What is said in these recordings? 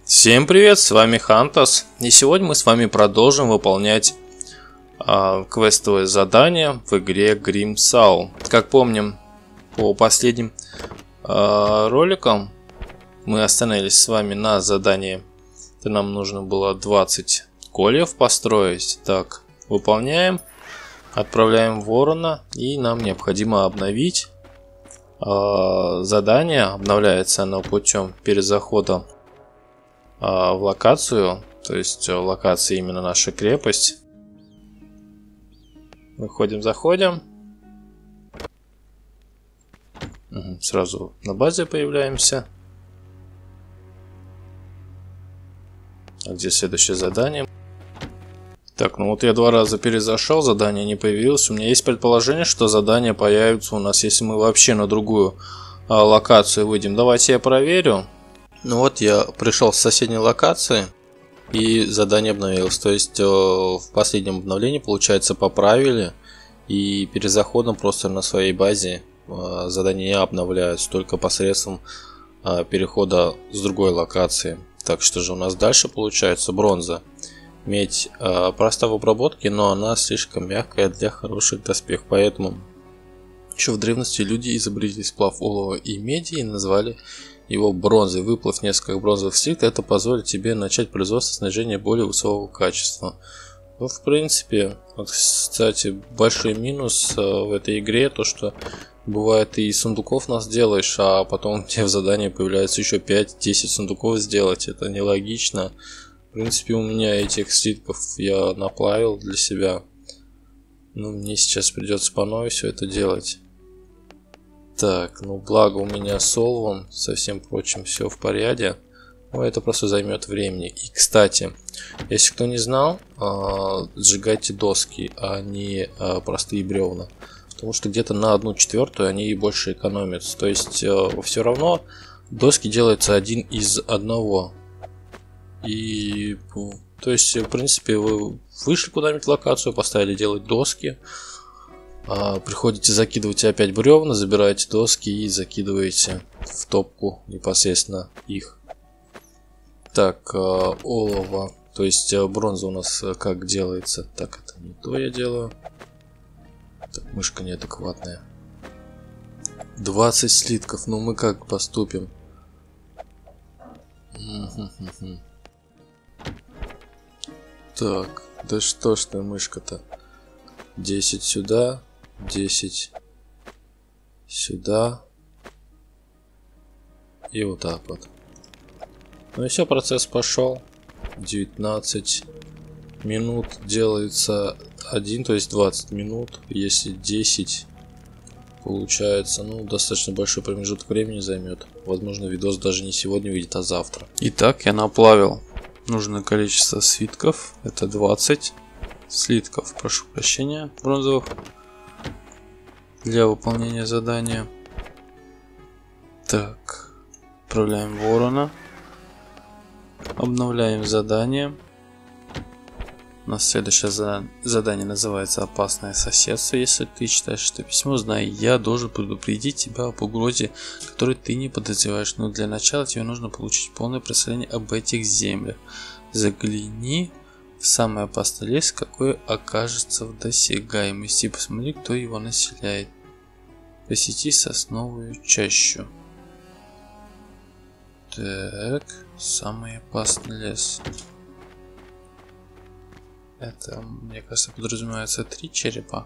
Всем привет, с вами Хантас, и сегодня мы с вами продолжим выполнять квестовое задание в игре Grimsaw. Как помним, по последним роликам мы остановились с вами на задании, это нам нужно было 20 кольев построить. Так, выполняем, отправляем ворона, и нам необходимо обновить задание. Обновляется оно путем перезахода в локацию, то есть локация именно наша крепость. Выходим, заходим. Сразу на базе появляемся. А где следующее задание? Так, ну вот я 2 раза перезашел, задание не появилось. У меня есть предположение, что задание появится у нас, если мы вообще на другую локацию выйдем. Давайте я проверю. Ну вот я пришел с соседней локации, и задание обновилось. То есть в последнем обновлении, получается, поправили, и перезаходом просто на своей базе задания не обновляются, только посредством перехода с другой локации. Так что же у нас дальше получается? Бронза. Медь проста в обработке, но она слишком мягкая для хороших доспехов, поэтому еще в древности люди изобрели сплав олова и меди и назвали его бронзой. Выплав несколько бронзовых слитков, это позволит тебе начать производство снаряжения более высокого качества. Ну, в принципе, вот, кстати, большой минус в этой игре, то что бывает и сундуков нас делаешь, а потом тебе в задании появляется еще 5-10 сундуков сделать. Это нелогично. В принципе, у меня этих слитков я наплавил для себя. Но мне сейчас придется по новой все это делать. Так, ну благо у меня с оловом, со всем прочим все в порядке. Но это просто займет времени. И кстати, если кто не знал, сжигайте доски, а не простые бревна. Потому что где-то на 1/4 они больше экономятся. То есть все равно доски делаются один из одного. И то есть, в принципе, вы вышли куда-нибудь в локацию, поставили делать доски. Приходите, закидываете опять бревна, забираете доски и закидываете в топку непосредственно их. Так, олово, то есть бронза у нас как делается? Так, это не то я делаю. Так, мышка неадекватная. 20 слитков, ну мы как поступим? Так, да что ж ты, мышка-то? 10 сюда. 10 сюда и вот так вот. Ну и все, процесс пошел. 19 минут делается один, то есть 20 минут. Если 10, получается, ну, достаточно большой промежуток времени займет. Возможно, видос даже не сегодня выйдет, а завтра. Итак, я наплавил нужное количество свитков. Это 20 слитков, прошу прощения, бронзовых, для выполнения задания. Так, отправляем ворона, обновляем задание. У нас следующее задание называется «Опасное соседство». Если ты читаешь это письмо, знай, я должен предупредить тебя об угрозе, которую ты не подозреваешь. Но для начала тебе нужно получить полное представление об этих землях. Загляни в самый опасный лес, какой окажется в досягаемости, и посмотри, кто его населяет. Посети сосновую чащу. Так, самый опасный лес. Это, мне кажется, подразумевается 3 черепа.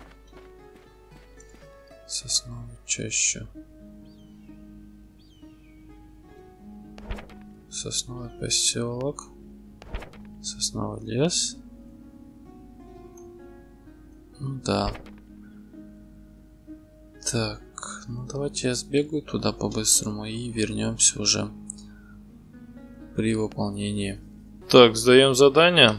Сосновую чащу. Сосновый поселок. Сосновый лес. Ну да. Так, ну давайте я сбегаю туда по-быстрому и вернемся уже при выполнении. Так, сдаем задание.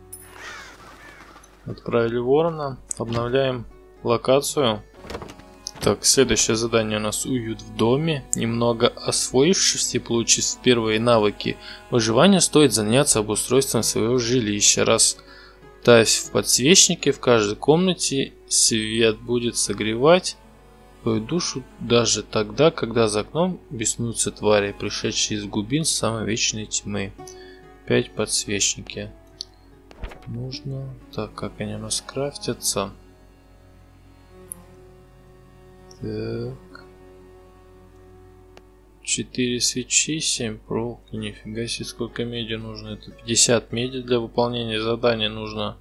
Отправили ворона. Обновляем локацию. Так, следующее задание у нас «Уют в доме». Немного освоившись и получив первые навыки выживания, стоит заняться обустройством своего жилища. Расставь в подсвечнике в каждой комнате, свет будет согревать твою душу даже тогда, когда за окном беснуются твари, пришедшие из глубин самой вечной тьмы. 5 подсвечники. Нужно. Так, как они у нас крафтятся? Так. 4 свечи, 7 проволоки. Нифига себе, сколько меди нужно. Это 50 меди для выполнения задания нужно.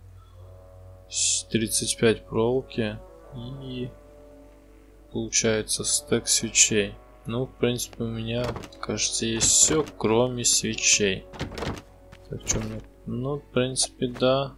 35 проволоки. И получается стек свечей. Ну, в принципе, у меня, кажется, есть все, кроме свечей. Так, что мне... Ну, в принципе, да.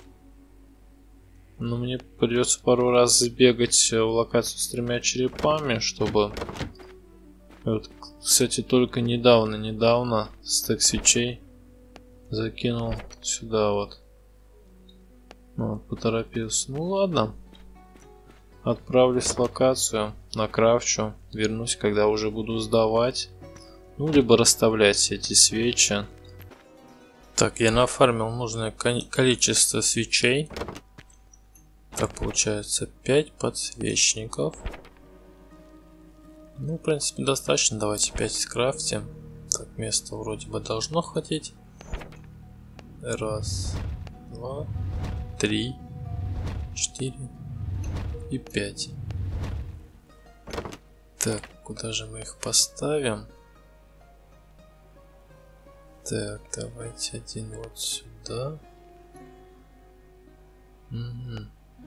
Но мне придется пару раз сбегать в локацию с 3 черепами, чтобы... Вот, кстати, только недавно стек свечей закинул сюда вот. Ну, поторопился. Ну, ладно. Отправлюсь в локацию, накрафчу, вернусь, когда уже буду сдавать. Ну, либо расставлять все эти свечи. Так, я нафармил нужное количество свечей. Так, получается 5 подсвечников. Ну, в принципе, достаточно. Давайте 5 скрафтим. Так, места вроде бы должно хватить. Раз, 2, 3, 4 и 5. Так, куда же мы их поставим? Так, давайте один вот сюда. Угу.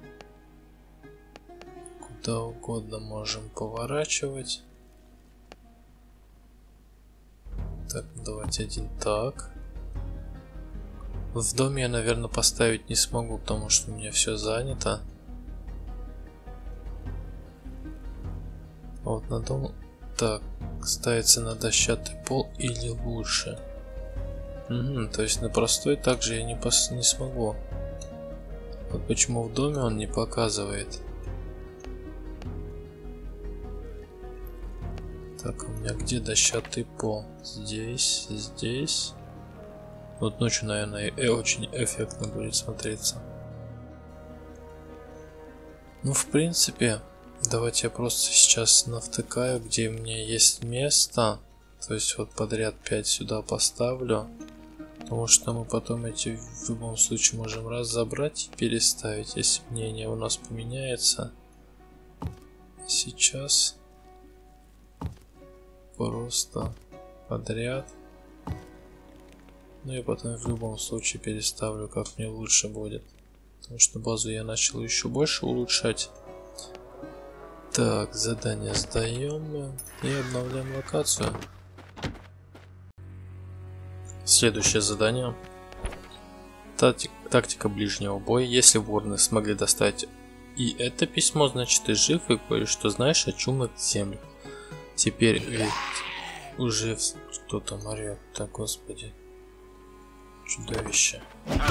Куда угодно можем поворачивать. Так, давайте один так. В доме я, наверное, поставить не смогу, потому что у меня все занято. Вот на дом. Так, ставится на дощатый пол или лучше. Угу, то есть на простой также я не смогу. Вот почему в доме он не показывает. Так, у меня где дощатый пол? Здесь, здесь. Вот ночью, наверное, очень эффектно будет смотреться. Ну, в принципе, давайте я просто сейчас навтыкаю, где у меня есть место. То есть вот подряд 5 сюда поставлю. Потому что мы потом эти в любом случае можем раз забрать и переставить, если мнение у нас поменяется. Сейчас просто подряд. Ну и потом в любом случае переставлю, как мне лучше будет. Потому что базу я начал еще больше улучшать. Так, задание сдаем и обновляем локацию. Следующее задание. Тактика ближнего боя. Если ворны смогли достать и это письмо, значит ты жив и кое-что знаешь о чумных землях. Теперь ведь уже кто-то орёт. Так, господи. Чудовище.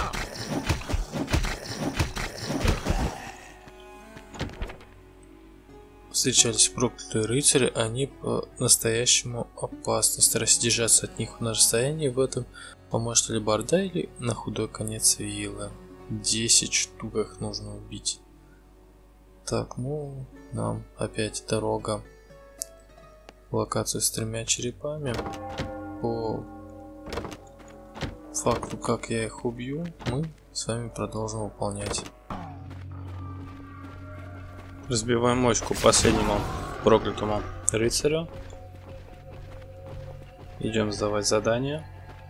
Встречались проклятые рыцари, они по-настоящему опасны. Старайся держаться от них на расстоянии, в этом поможет алебарда или на худой конец вилы. 10 штук их нужно убить. Так, ну, нам опять дорога в локацию с 3 черепами. По факту, как я их убью, мы с вами продолжим выполнять. Разбиваем мочку последнему проклятому рыцарю. Идем сдавать задание.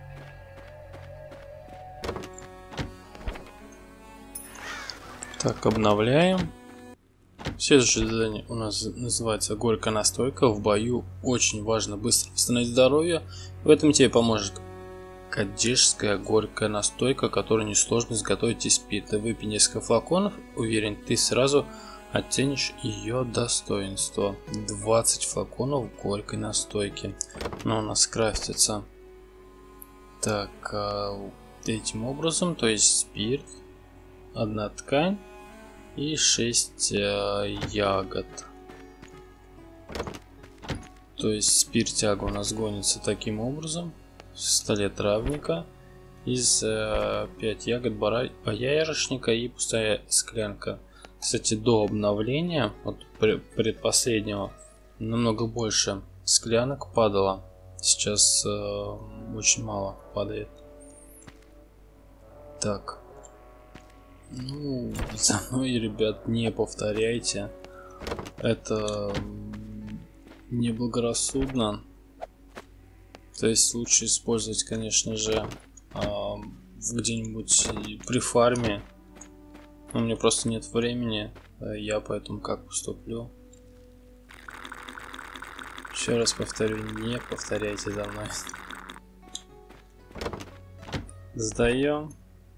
Так, обновляем. Следующее задание у нас называется горькая настойка. В бою очень важно быстро восстановить здоровье. В этом тебе поможет кадишская горькая настойка, которую несложно изготовить из спирта. Выпей несколько флаконов, уверен, ты сразу оценишь ее достоинство. 20 флаконов горькой настойки. Но у нас крафтится так этим образом, то есть спирт, 1 ткань и 6 ягод. То есть спиртяга у нас гонится таким образом. В столе травника из 5 ягод боярышника и пустая склянка. Кстати, до обновления, вот предпоследнего, намного больше склянок падало. Сейчас очень мало падает. Так. Ну, за мной, ребят, не повторяйте. Это неблагорассудно. То есть лучше использовать, конечно же, где-нибудь при фарме. Но у меня просто нет времени. Я поэтому как поступлю? Еще раз повторю, не повторяйте за мной. Сдаем.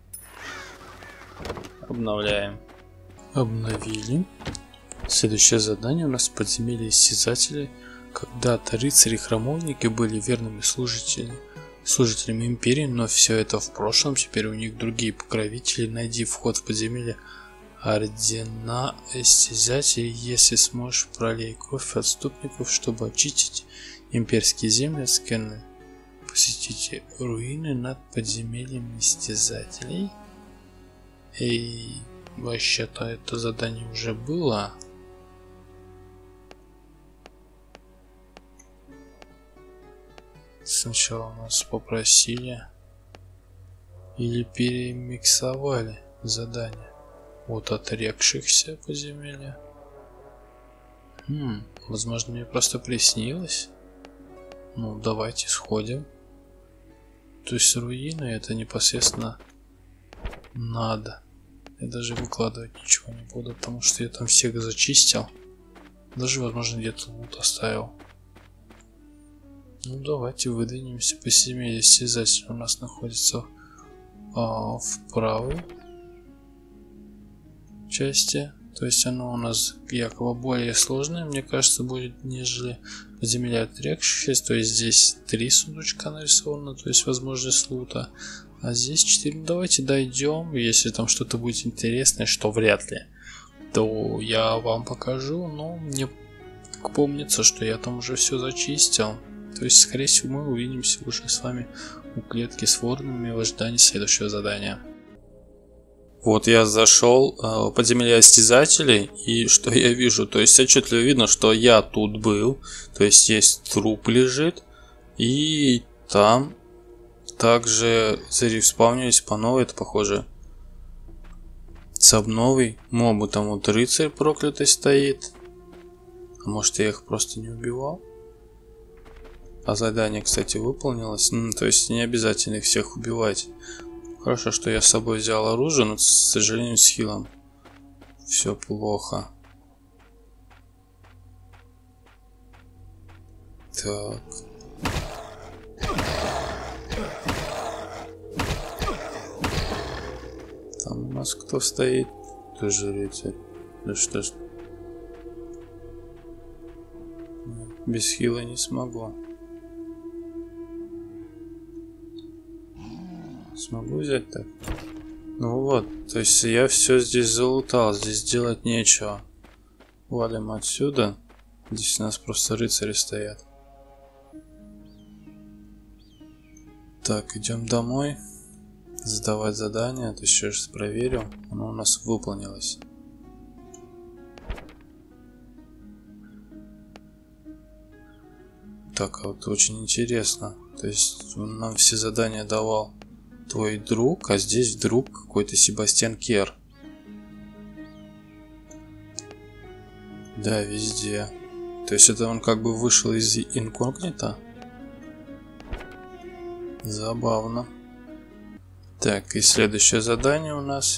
Обновляем. Обновили. Следующее задание у нас подземелье истязателей. Когда-то рыцари-храмовники были верными служителями империи, но все это в прошлом. Теперь у них другие покровители. Найди вход в подземелье ордена истязателей. Если сможешь, пролей кровь отступников, чтобы очистить имперские земли. Сканы. Посетите руины над подземельем истязателей. И вообще-то это задание уже было. Сначала нас попросили или перемиксовали задание от отрекшихся подземелья. Возможно, мне просто приснилось. Ну, давайте сходим. То есть руины это непосредственно надо. Я даже выкладывать ничего не буду, потому что я там всех зачистил. Даже, возможно, где-то лут оставил. Ну, давайте выдвинемся. Подземелье истязателя у нас находится в правой части. То есть оно у нас якобы более сложное, мне кажется, будет, нежели подземелье отрекшихся. То есть здесь 3 сундучка нарисовано, то есть возможность лута. А здесь 4. Ну, давайте дойдем. Если там что-то будет интересное, что вряд ли, то я вам покажу. Но мне помнится, что я там уже все зачистил. То есть, скорее всего, мы увидимся уже с вами у клетки с воронами в ожидании следующего задания. Вот я зашел в подземелье истязателей, и что я вижу? То есть отчетливо видно, что я тут был. То есть есть труп лежит, и там также зареспаунились по новой, это похоже с обновой. Мобы там вот рыцарь проклятый стоит. А может, я их просто не убивал? А задание, кстати, выполнилось. То есть не обязательно их всех убивать. Хорошо, что я с собой взял оружие, но, к сожалению, с хилом все плохо. Так. Там у нас кто стоит? Тоже рыцарь. Да что ж. Без хила не смогу. Смогу взять так? Ну вот, то есть я все здесь залутал, здесь делать нечего. Валим отсюда. Здесь у нас просто рыцари стоят. Так, идем домой. Сдавать задание. То есть еще раз проверю. Оно у нас выполнилось. Так, а вот очень интересно. То есть он нам все задания давал твой друг, а здесь вдруг какой-то Себастьян Кер. Да, везде. То есть это он как бы вышел из инкогнито. Забавно. Так, и следующее задание у нас.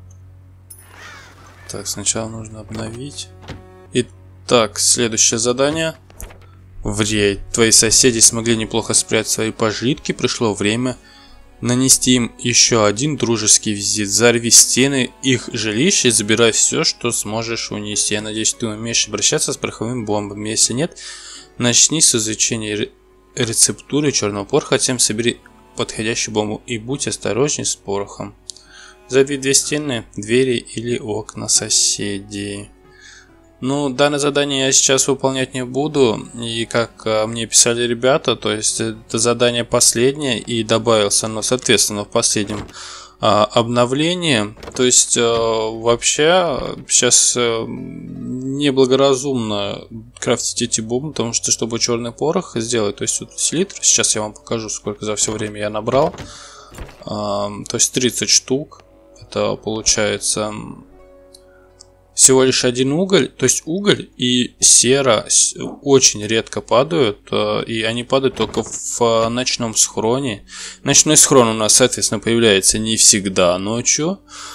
Так, сначала нужно обновить. Итак, следующее задание. Твои соседи смогли неплохо спрятать свои пожитки. Пришло время нанести им еще один дружеский визит. Взорви стены их жилища и забирай все, что сможешь унести. Я надеюсь, ты умеешь обращаться с пороховыми бомбами. Если нет, начни с изучения рецептуры черного пороха, затем собери подходящую бомбу и будь осторожней с порохом. Взорви 2 стены, двери или окна соседей. Ну, данное задание я сейчас выполнять не буду, и как мне писали ребята, то есть это задание последнее, и добавился оно, соответственно, в последнем обновлении. То есть вообще сейчас неблагоразумно крафтить эти бомбы, потому что чтобы черный порох сделать, то есть вот селитр, сейчас я вам покажу, сколько за все время я набрал. то есть 30 штук. Это получается всего лишь один уголь. То есть уголь и сера очень редко падают, и они падают только в ночном схроне. Ночной схрон у нас, соответственно, появляется не всегда ночью.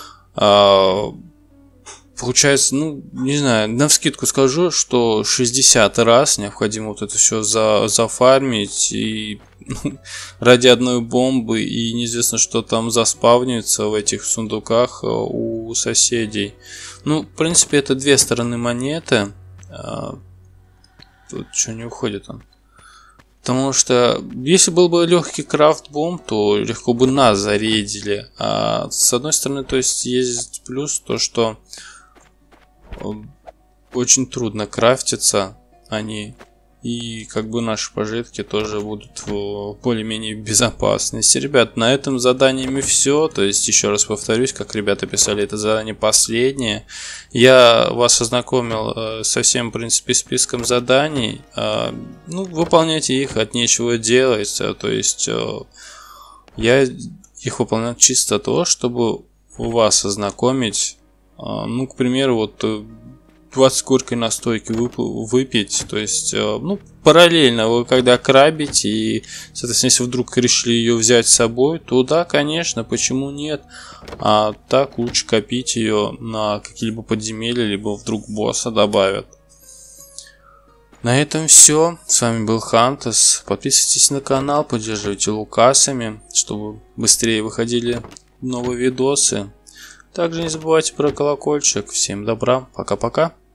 Получается, ну, не знаю, навскидку скажу, что 60 раз необходимо вот это все зафармить, и ради одной бомбы, и неизвестно, что там заспавнится в этих сундуках у соседей. Ну, в принципе, это две стороны монеты. Тут что, не уходит он? Потому что, если был бы легкий крафт-бомб, то легко бы нас зарейдили. А с одной стороны, то есть плюс то, что очень трудно крафтиться они, и как бы наши пожитки тоже будут в более-менее безопасности. Ребят, на этом заданиями все. То есть, еще раз повторюсь, как ребята писали, это задание последнее. Я вас ознакомил со всем, в принципе, списком заданий. Ну, выполняйте их, от нечего делать. То есть, я их выполнял чисто то, чтобы вас ознакомить. Ну, к примеру, вот 20 горькой настойки выпить. То есть, ну, параллельно вы когда крабите, и, соответственно, если вдруг решили ее взять с собой, то да, конечно, почему нет? А так лучше копить ее на какие-либо подземелья, либо вдруг босса добавят. На этом все. С вами был Хантас. Подписывайтесь на канал, поддерживайте лукасами, чтобы быстрее выходили новые видосы. Также не забывайте про колокольчик. Всем добра. Пока-пока.